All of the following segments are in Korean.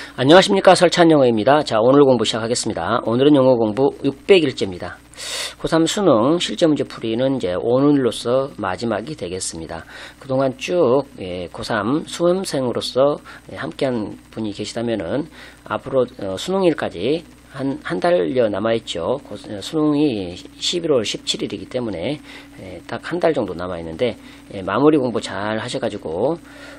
안녕하십니까, 설찬영어입니다. 자, 오늘 공부 시작하겠습니다. 오늘은 영어 공부 600일째입니다. 고3 수능 실제 문제 풀이는 이제 오늘로서 마지막이 되겠습니다. 그동안 쭉 고3 수험생으로서 함께한 분이 계시다면은 앞으로 수능일까지 한 달여 남아있죠. 수능이 11월 17일이기 때문에 딱 한 달 정도 남아있는데 마무리 공부 잘 하셔가지고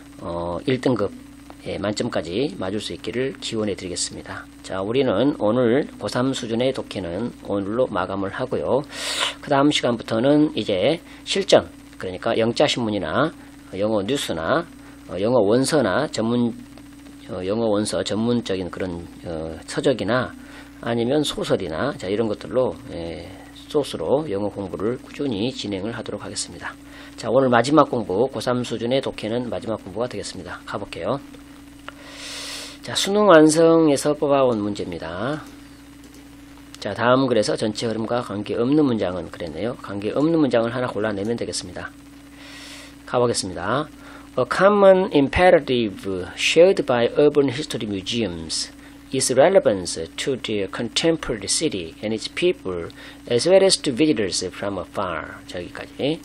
1등급 만점까지 맞을 수 있기를 기원해 드리겠습니다. 자, 우리는 오늘 고3 수준의 독해는 오늘로 마감을 하고요. 그 다음 시간부터는 이제 실전, 그러니까 영자신문이나 영어 뉴스나 영어 원서나 영어 원서 전문적인 그런 서적이나 아니면 소설이나 자, 이런 것들로 소스로 영어 공부를 꾸준히 진행을 하도록 하겠습니다. 자, 오늘 마지막 공부, 고3 수준의 독해는 마지막 공부가 되겠습니다. 가볼게요. 자, 수능 완성에서 뽑아온 문제입니다. 자, 다음 글에서 전체 흐름과 관계없는 문장은 그랬네요. 관계없는 문장을 하나 골라내면 되겠습니다. 가보겠습니다. A common imperative shared by urban history museums is relevance to the contemporary city and its people as well as to visitors from afar. 자, 여기까지.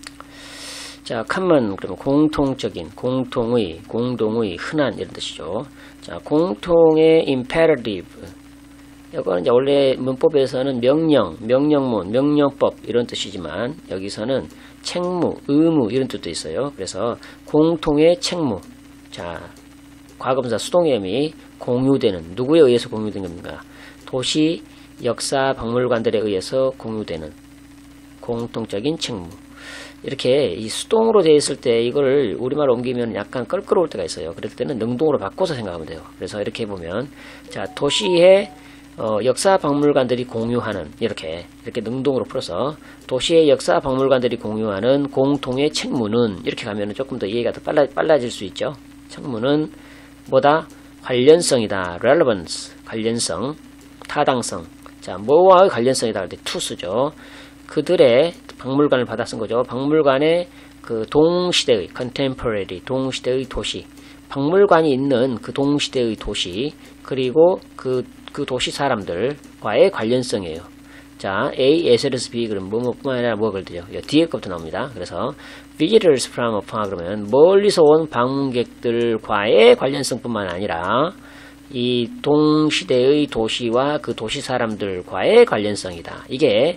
자, common 그러면 공통적인, 공동의, 흔한 이런 뜻이죠. 자, 공통의 imperative. 이거는 이제 원래 문법에서는 명령, 명령문, 명령법 이런 뜻이지만 여기서는 책무, 의무 이런 뜻도 있어요. 그래서 공통의 책무. 자, 과거분사 수동의미 공유되는, 누구에 의해서 공유된 겁니까? 도시, 역사, 박물관들에 의해서 공유되는 공통적인 책무. 이렇게 이 수동으로 되어 있을 때 이걸 우리말 옮기면 약간 껄끄러울 때가 있어요. 그럴 때는 능동으로 바꿔서 생각하면 돼요. 그래서 이렇게 보면 자, 도시의 역사 박물관들이 공유하는 이렇게 능동으로 풀어서 도시의 역사 박물관들이 공유하는 공통의 책무는 이렇게 가면은 조금 더 이해가 더 빨라질 수 있죠. 책무는 뭐다? 관련성이다. relevance, 관련성, 타당성. 자, 뭐와의 관련성이다 할 때 to 쓰죠. 그들의 박물관을 받아 쓴 거죠. 박물관의 그 동시대의 contemporary, 동시대의 도시, 박물관이 있는 그 동시대의 도시, 그리고 그 도시 사람들과의 관련성이에요. 자, A, S에서 B 그러면 뭐뿐만 아니라 뭐가 걸리죠. 뒤에 것부터 나옵니다. 그래서 visitors from afar 그러면 멀리서 온 방문객들과의 관련성뿐만 아니라 이 동시대의 도시와 그 도시 사람들과의 관련성이다. 이게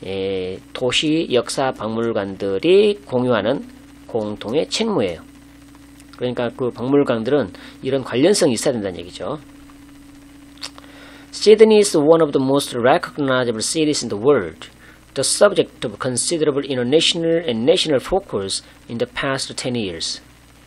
도시 역사 박물관들이 공유하는 공통의 책무예요. 그러니까 그 박물관들은 이런 관련성이 있어야 된다는 얘기죠. Sydney is one of the most recognizable cities in the world, the subject of considerable international and national focus in the past 10 years.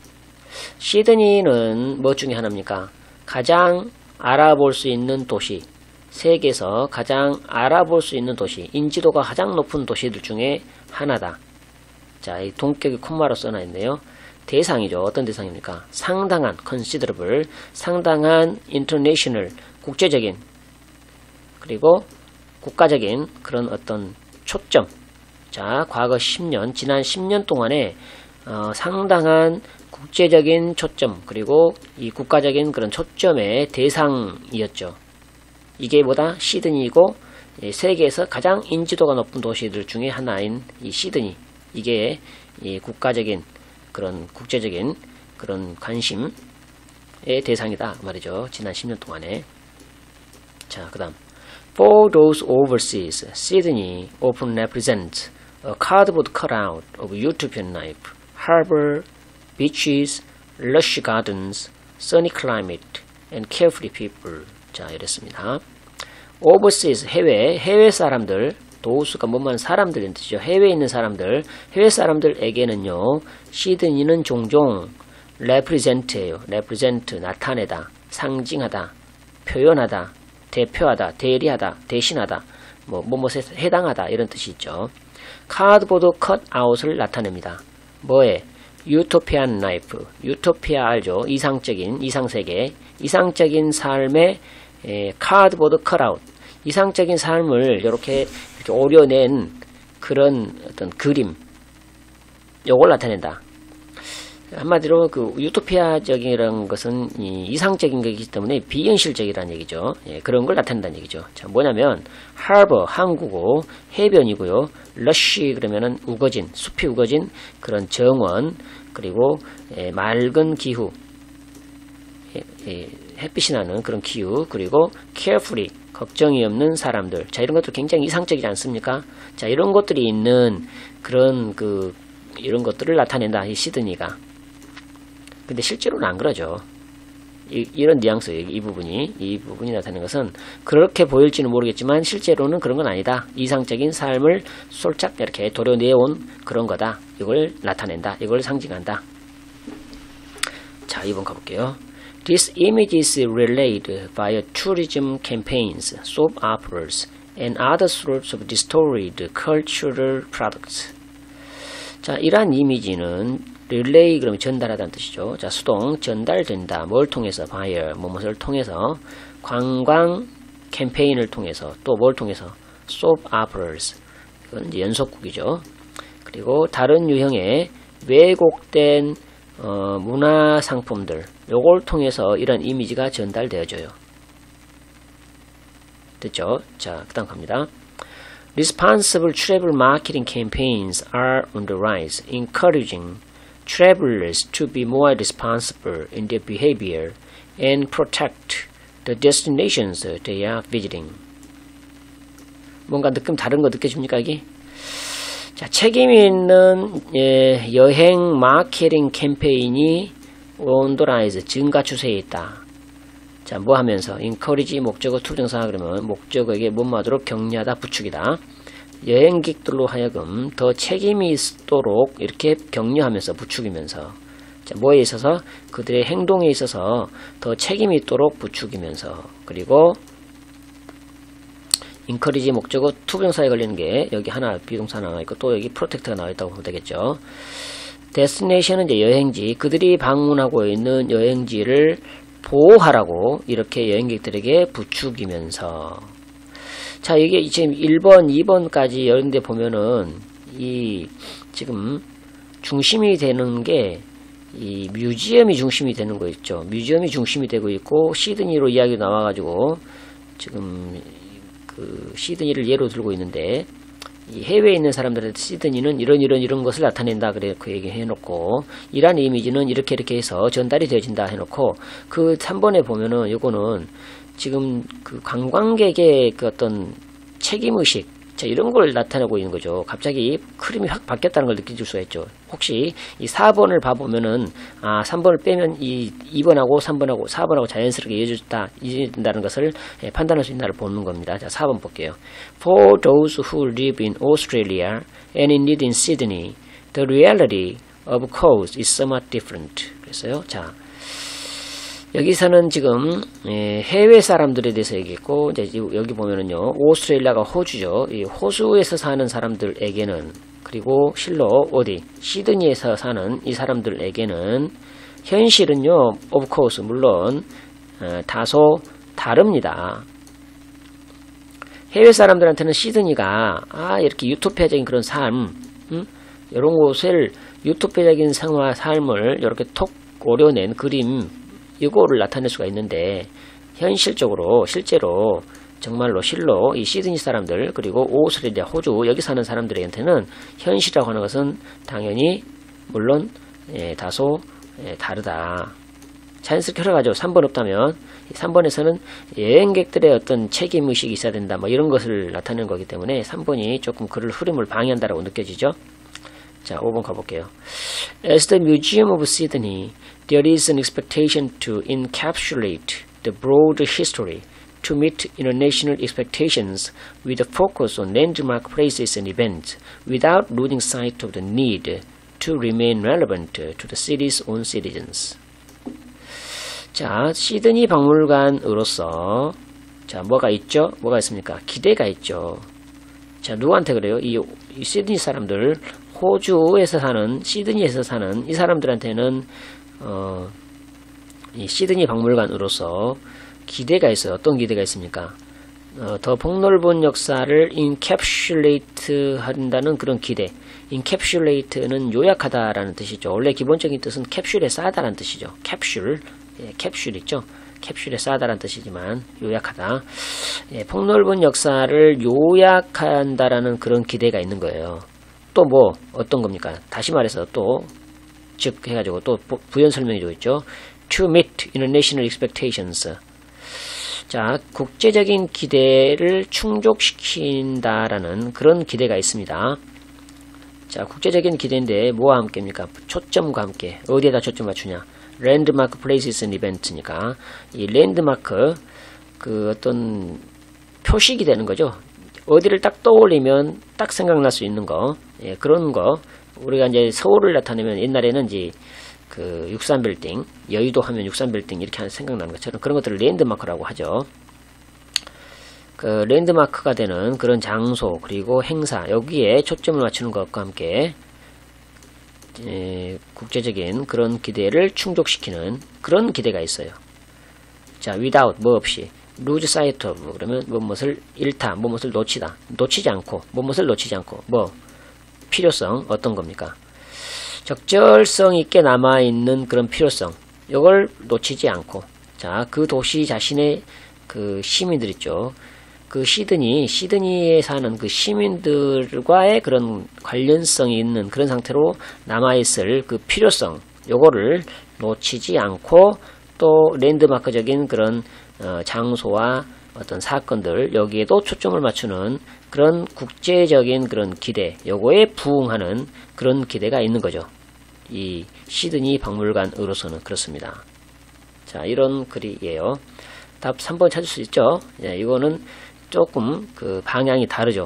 시드니는 뭐 중에 하나입니까? 가장 알아볼 수 있는 도시, 세계에서 가장 알아볼 수 있는 도시, 인지도가 가장 높은 도시들 중에 하나다. 자, 이 동격이 콤마로 써놔 있네요. 대상이죠. 어떤 대상입니까? 상당한, considerable, 상당한 international, 국제적인, 그리고 국가적인 그런 어떤 초점. 자, 과거 10년, 지난 10년 동안에 상당한 국제적인 초점, 그리고 이 국가적인 그런 초점의 대상이었죠. 이게 뭐다? 시드니이고 세계에서 가장 인지도가 높은 도시들 중에 하나인 이 시드니. 이게 이 국가적인 그런 국제적인 그런 관심의 대상이다 말이죠. 지난 10년 동안에. 자, 그 다음. For those overseas, Sydney often represents a cardboard cutout of utopian life, harbor, beaches, lush gardens, sunny climate, and carefree people. 자, 이랬습니다. overseas, 해외 사람들, thos가 뭐만 사람들인 뜻이죠. 해외에 있는 사람들, 해외 사람들에게는요, 시드니는 종종 represent예요. represent, 나타내다, 상징하다, 표현하다, 대표하다, 대리하다, 대신하다, 뭐뭐에 해당하다 이런 뜻이 있죠. 카드보드 컷아웃을 나타냅니다. 뭐에? 유토피안 라이프, 유토피아 알죠? 이상적인, 이상세계, 이상적인 삶의 카드보드 컷아웃, 이상적인 삶을 이렇게 오려낸 그런 어떤 그림, 요걸 나타낸다. 한마디로 그 유토피아적이라는 것은 이상적인 것이기 때문에 비현실적이라는 얘기죠. 예, 그런 걸 나타낸다는 얘기죠. 자, 뭐냐면 하버 항구고 해변이고요. 러쉬 그러면은 우거진, 숲이 우거진 그런 정원, 그리고 맑은 기후, 햇빛이 나는 그런 기후, 그리고 carefree, 걱정이 없는 사람들. 자, 이런 것들 굉장히 이상적이지 않습니까? 자, 이런 것들이 있는 그런 이런 것들을 나타낸다, 이 시드니가. 근데 실제로는 안 그러죠. 이런 뉘앙스, 이 부분이 나타내는 것은 그렇게 보일지는 모르겠지만 실제로는 그런 건 아니다. 이상적인 삶을 솔짝 이렇게 도려내온 그런 거다. 이걸 나타낸다. 이걸 상징한다. 자, 2번 가볼게요. This image is relayed via tourism campaigns, soap operas, and other sorts of distorted cultural products. 자, 이러한 이미지는 릴레이 그러면 전달하다는 뜻이죠. 자, 수동 전달된다. 뭘 통해서? via 무엇을 통해서? 관광 캠페인을 통해서. 또 뭘 통해서? soap operas. 이건 이제 연속극이죠. 그리고 다른 유형의 왜곡된 문화 상품들, 요걸 통해서 이런 이미지가 전달되어져요. 됐죠? 자, 그 다음 갑니다. Responsible travel marketing campaigns are on the rise, encouraging travelers to be more responsible in their behavior and protect the destinations they are visiting. 뭔가 느낌 다른 거 느껴집니까, 이게? 자, 책임 있는 여행 마케팅 캠페인이 on the rise, 증가 추세에 있다. 자, 뭐 하면서? encourage 목적어 투정사 그러면 목적어에게 뭐하도록 격려하다, 부추기다. 여행객들로 하여금 더 책임이 있도록 이렇게 격려하면서 부추기면서. 자, 뭐에 있어서? 그들의 행동에 있어서 더 책임이 있도록 부추기면서. 그리고 encourage 목적어 투부정사에 걸리는 게 여기 하나 비동사 나와 있고 또 여기 protect가 나와 있다고 보면 되겠죠. destination은 이제 여행지, 그들이 방문하고 있는 여행지를 보호하라고 이렇게 여행객들에게 부추기면서. 자, 이게 지금 1번, 2번까지 이런 데 보면은 지금 중심이 되는 게 이 뮤지엄이 중심이 되는 거 있죠. 뮤지엄이 중심이 되고 있고 시드니로 이야기가 나와가지고 지금 그 시드니를 예로 들고 있는데 이 해외에 있는 사람들한테 시드니는 이런 것을 나타낸다 그래 그 얘기 해놓고 이러한 이미지는 이렇게 해서 전달이 되어진다 해놓고 그 3번에 보면은 요거는 지금 그 관광객의 그 어떤 책임의식, 자, 이런 걸 나타내고 있는 거죠. 갑자기 흐름이 확 바뀌었다는 걸 느낄 수가 있죠. 혹시 이 4번을 봐보면은, 3번을 빼면 이 2번하고 3번하고 4번하고 자연스럽게 이어진다는 것을 판단할 수 있나를 보는 겁니다. 자, 4번 볼게요. For those who live in Australia and indeed in Sydney, the reality of course is somewhat different. 그랬어요. 자. 여기서는 지금 해외 사람들에 대해서 얘기했고 이제 여기 보면은요 오스트레일리아가 호주죠. 이 호주에서 사는 사람들에게는 그리고 실로 어디 시드니에서 사는 이 사람들에게는 현실은요 of course 물론 다소 다릅니다. 해외 사람들한테는 시드니가 이렇게 유토피아적인 그런 삶 이런 곳을 유토피아적인 삶을 이렇게 톡 오려낸 그림 이거를 나타낼 수가 있는데 현실적으로 실제로 정말로 실로 이 시드니 사람들 그리고 오스트레일리아 호주 여기 사는 사람들한테는 현실이라고 하는 것은 당연히 물론 다소 다르다. 자연스럽게 흘러가죠. 3번 없다면 3번에서는 여행객들의 어떤 책임의식이 있어야 된다 뭐 이런 것을 나타내는 거기 때문에 3번이 조금 그를 흐름을 방해한다라고 느껴지죠. 자, 5번 가볼게요. As the Museum of Sydney, there is an expectation to encapsulate the broad history to meet international expectations with a focus on landmark places and events without losing sight of the need to remain relevant to the city's own citizens. 자, 시드니 박물관으로서 자, 뭐가 있죠? 뭐가 있습니까? 기대가 있죠. 자, 누구한테 그래요? 이 시드니 사람들, 호주에서 사는, 시드니에서 사는 이 사람들한테는 이 시드니 박물관으로서 기대가 있어요. 어떤 기대가 있습니까? 더 폭넓은 역사를 encapsulate 한다는 그런 기대. encapsulate는 요약하다라는 뜻이죠. 원래 기본적인 뜻은 캡슐에 싸다라는 뜻이죠. 캡슐, 캡슐 있죠. 캡슐에 싸다라는 뜻이지만 요약하다. 폭넓은 역사를 요약한다라는 그런 기대가 있는 거예요. 또 뭐 어떤 겁니까? 다시 말해서 또 즉 해가지고 또 부연 설명해 주고 있죠. To meet international expectations. 자, 국제적인 기대를 충족시킨다라는 그런 기대가 있습니다. 자, 국제적인 기대인데 뭐와 함께입니까? 초점과 함께. 어디에다 초점 맞추냐? 랜드마크 places and event니까 이 랜드마크 그 어떤 표식이 되는 거죠. 어디를 딱 떠올리면 딱 생각날 수 있는 거. 예, 그런 거. 우리가 이제 서울을 나타내면 옛날에는 이제 그 63빌딩, 여의도 하면 63빌딩 이렇게 생각나는 것처럼 그런 것들을 랜드마크라고 하죠. 그 랜드마크가 되는 그런 장소 그리고 행사 여기에 초점을 맞추는 것과 함께 국제적인 그런 기대를 충족시키는 그런 기대가 있어요. 자, without 뭐 없이 lose sight of 그러면 무엇을 잃다, 무엇을 놓치다, 놓치지 않고 무엇을 놓치지 않고 뭐 필요성 어떤 겁니까? 적절성 있게 남아있는 그런 필요성 이걸 놓치지 않고 자, 그 도시 자신의 그 시민들 있죠. 그 시드니에 사는 그 시민들과의 그런 관련성이 있는 그런 상태로 남아있을 그 필요성 요거를 놓치지 않고 또 랜드마크적인 그런 장소와 어떤 사건들 여기에도 초점을 맞추는 그런 국제적인 그런 기대 요거에 부응하는 그런 기대가 있는 거죠. 이 시드니 박물관으로서는 그렇습니다. 자, 이런 글이에요. 답 3번 찾을 수 있죠. 예, 이거는 조금 그 방향이 다르죠.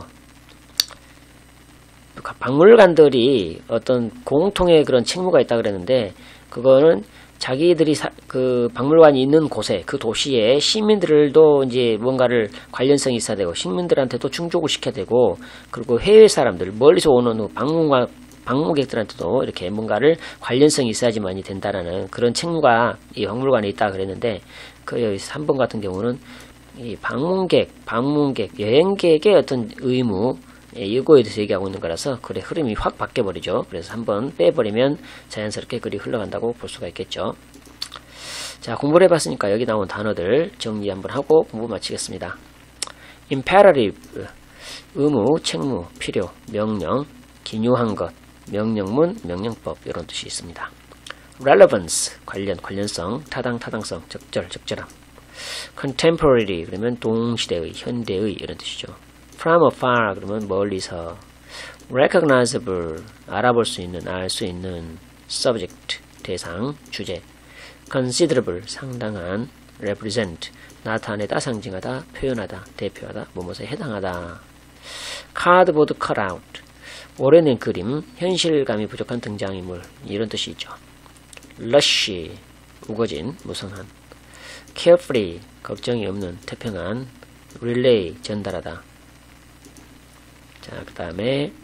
박물관들이 어떤 공통의 그런 책무가 있다 그랬는데 그거는 자기들이 그 박물관이 있는 곳에 그 도시에 시민들도 이제 뭔가를 관련성이 있어야 되고 시민들한테도 충족을 시켜야 되고 그리고 해외 사람들 멀리서 오는 방문객들한테도 이렇게 뭔가를 관련성이 있어야지만이 된다라는 그런 책무가 이 박물관에 있다 그랬는데 그 3번 같은 경우는 이 방문객, 여행객의 어떤 의무 이거에 대해서 얘기하고 있는 거라서 글의 흐름이 확 바뀌어버리죠. 그래서 한번 빼버리면 자연스럽게 글이 흘러간다고 볼 수가 있겠죠. 자, 공부를 해봤으니까 여기 나온 단어들 정리 한번 하고 공부 마치겠습니다. imperative, 의무, 책무, 필요, 명령, 기묘한 것, 명령문, 명령법 이런 뜻이 있습니다. relevance, 관련성, 타당성, 적절함. contemporary 그러면 동시대의, 현대의 이런 뜻이죠. from afar 그러면 멀리서. recognizable 알아볼 수 있는, 알 수 있는. subject 대상, 주제. considerable 상당한. represent 나타내다, 상징하다, 표현하다, 대표하다, 무엇에 해당하다. cardboard cutout 오래된 그림, 현실감이 부족한 등장인물 이런 뜻이 있죠. lush 우거진, 무성한. carefree 걱정이 없는, 태평한. relay 전달하다. 자, 그 다음에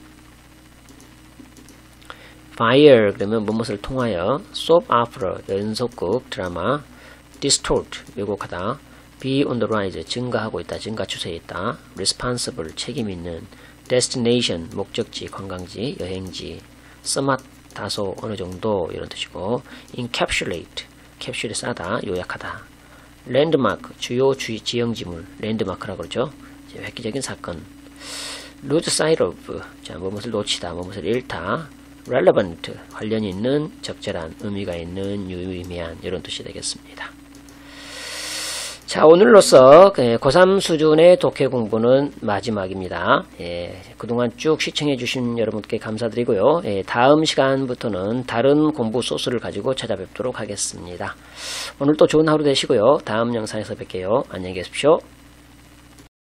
fire 그러면 무엇을 통하여. soap opera 연속극 드라마. distort 왜곡하다. be on the rise 증가하고 있다, 증가 추세에 있다. responsible 책임 있는. destination 목적지, 관광지, 여행지. somewhat 다소, 어느 정도 이런 뜻이고. encapsulate 캡슐에 싸다, 요약하다. 랜드마크 주요 지형지물, 랜드마크라고 그러죠. 획기적인 사건. lose sight of 자, 무엇을 놓치다, 무엇을 잃다. relevant 관련이 있는, 적절한, 의미가 있는, 유의미한 이런 뜻이 되겠습니다. 자, 오늘로써 고3 수준의 독해 공부는 마지막입니다. 그동안 쭉 시청해 주신 여러분께 감사드리고요. 다음 시간부터는 다른 공부 소스를 가지고 찾아뵙도록 하겠습니다. 오늘도 좋은 하루 되시고요. 다음 영상에서 뵐게요. 안녕히 계십시오.